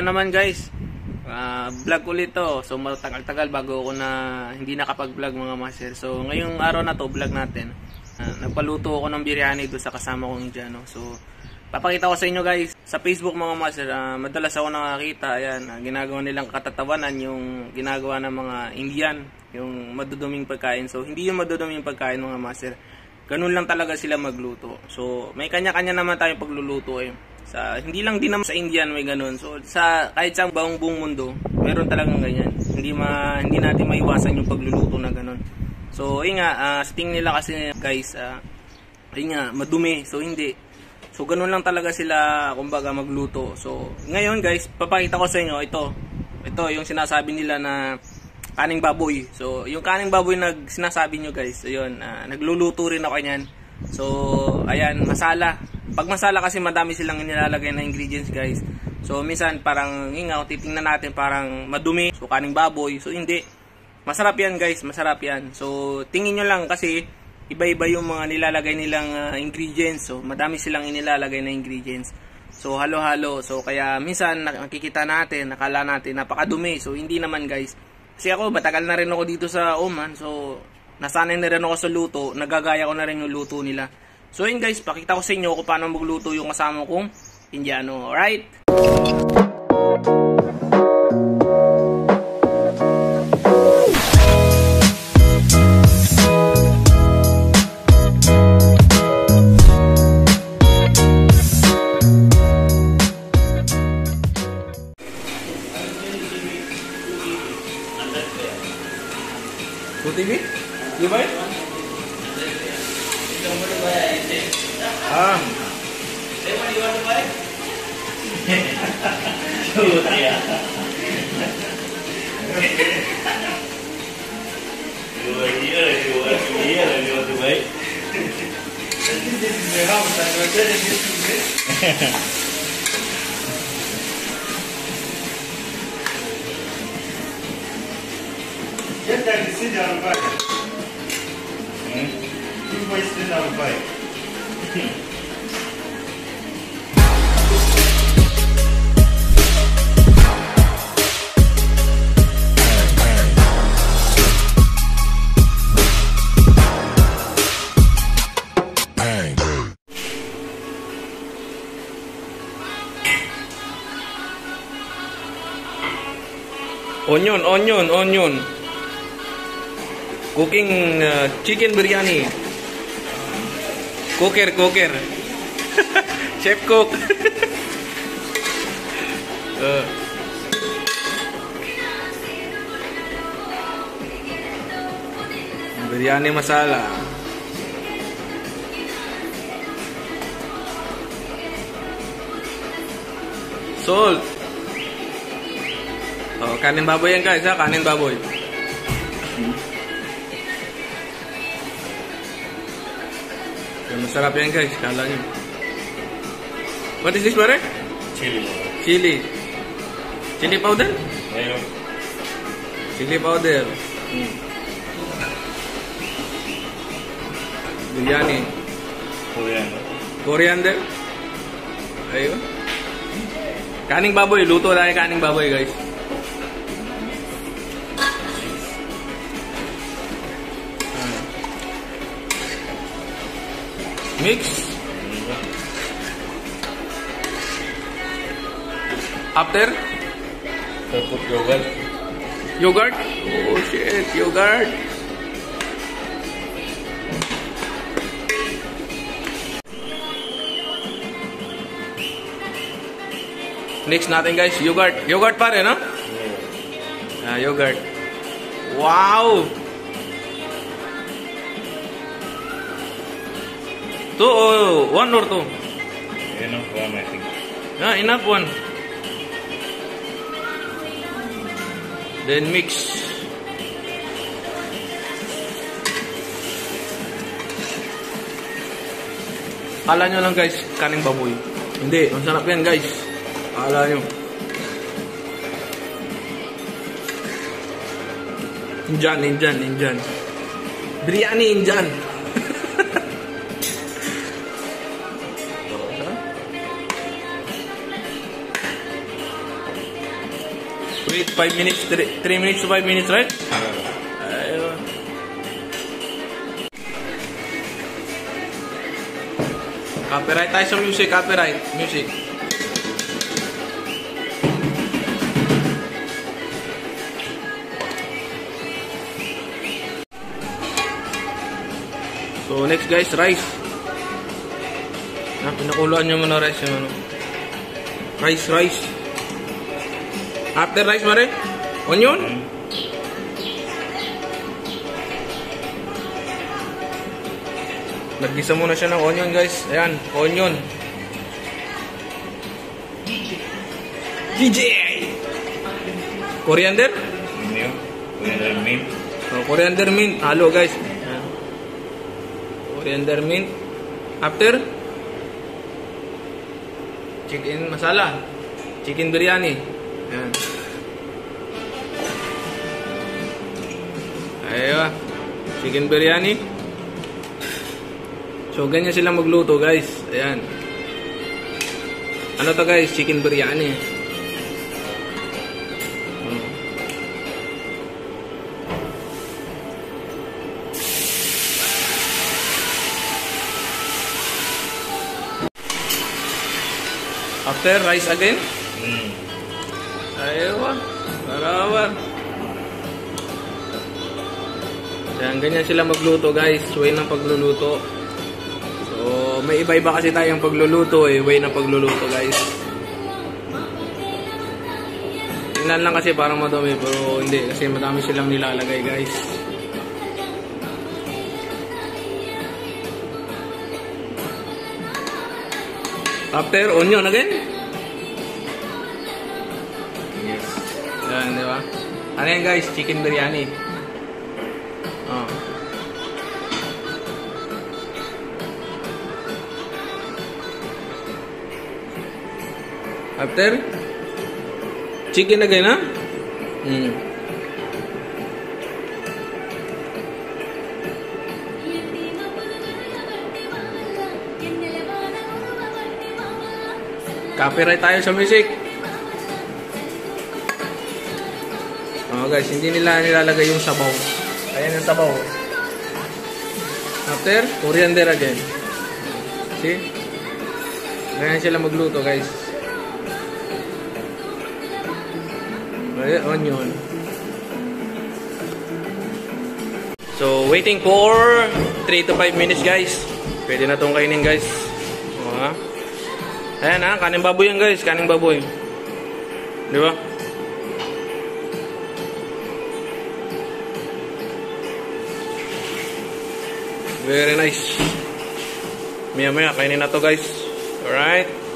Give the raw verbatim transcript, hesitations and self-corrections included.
naman guys, uh, vlog ulit to. So matagal-tagal bago ako na hindi nakapag-vlog mga master. So ngayong araw na to, vlog natin. Uh, nagpaluto ako ng biryani doon sa kasama kong Indian. No? So papakita ko sa inyo guys, sa Facebook mga master, uh, madalas ako nakakita, ayan, uh, ginagawa nilang katatawanan yung ginagawa ng mga Indian, yung maduduming pagkain. So hindi yung maduduming pagkain mga master. Ganun lang talaga sila magluto. So may kanya-kanya naman tayong pagluluto eh. Sa, hindi lang din naman sa Indian may ganun. So sa kahit sa buong buong mundo, meron talagang ganyan. Hindi ma hindi natin maiwasan yung pagluluto na ganun. So ayun nga, uh, sa tingin nila kasi guys, uh, ayun nga, madumi. So hindi. So ganun lang talaga sila kumbaga magluto. So ngayon guys, papakita ko sa inyo ito. Ito yung sinasabi nila na kaning baboy. So yung kaning baboy na sinasabi nyo guys, ayun, uh, nagluluto rin ako niyan. So ayan, masala. Pag masala kasi madami silang nilalagay na ingredients guys. So minsan parang ingaw, titingnan natin parang madumi. So kaning baboy. So hindi. Masarap yan guys, masarap yan. So tingin nyo lang kasi iba-iba yung mga nilalagay nilang uh, ingredients. So madami silang inilalagay na ingredients. So halo-halo. So kaya minsan nakikita natin, nakala natin napakadumi. So hindi naman guys. Kasi ako matagal na rin ako dito sa Oman. So nasanay na rin ako sa luto. Nagagaya ko na rin yung luto nila. So yun guys, pakita ko sa inyo kung paano magluto yung kasama kong Indiano. Alright? Jhaytv? You buy it? Ah. Say what you want to buy? Shoot, yeah. You are here, you are here, and you want to buy? This is my house, I'm not telling you to this. Get that sit down and buy. Hmm? You boys sit down and buy. Onion, onion, onion. Cooking uh, chicken biryani. Cooker, cooker. Chef cook. uh. Biryani masala. Salt. Oh, kanin baboy yan guys, ha? Kanin baboy. Masarap yan guys, kala nyo. What is this, pare? Chili. Chili. Chili powder? Ayun. Chili powder. Hmm. Biryani. Coriander. Coriander. Ayun. Kaning baboy, luto tayo kaning baboy guys. Mix. After? So put yogurt. Yogurt? Oh shit, yogurt. Next natin guys, yogurt. Yogurt pa rin, no? Yeah. Ah, yogurt. Wow! Two or one or two? Enough one, I think. Yeah, enough one. Then mix. Kala nyo lang guys, kaning baboy. Hindi, ang sarap yan guys. Kala nyo. Indian, Indian, Indian. Biryani Indian. Wait, five minutes, three minutes to five minutes, right? Ayun. Copyright tayo sa music, copyright, music. So next guys, rice. Ah, pinakuluan nyo muna rice yung ano. Rice, rice. After rice, mare? Onion? Nagisa muna siya ng onion guys. Ayan, onion. D J! Coriander? New. Coriander mint. Oh, coriander mint. Halo guys. Ayan. Coriander mint. After? Chicken masala. Chicken biryani. Ayan. Ayun. Chicken biryani. So, ganyan sila magluto, guys. Ayan. Ano to, guys? Chicken biryani. Hmm. After, rice again. Mm. Ayun. Barabar. Ayan, ganyan sila magluto, guys. Way ng pagluluto. So, may iba-iba kasi tayong pagluluto eh. Way ng pagluluto, guys. Tingnan lang kasi parang madumi. Pero hindi. Kasi madami silang nilalagay, guys. After, onion again. Yes. Yan, di ba? Ano yan, guys? Chicken biryani. Oh. After, chicken again, ha? Hmm. Copyright tayo sa music. Oh guys, hindi nila nilalagay yung sabaw. Ayan yung sabaw. After, coriander again. See? Ganyan sila magluto, guys. Onion. So, waiting for three to five minutes, guys. Pwede na itong kainin, guys. O, ha? Ayan, ha? Kaning baboy yan, guys. Kaning baboy. Di ba? Very nice. Maya-maya, kainin na to, guys. Alright.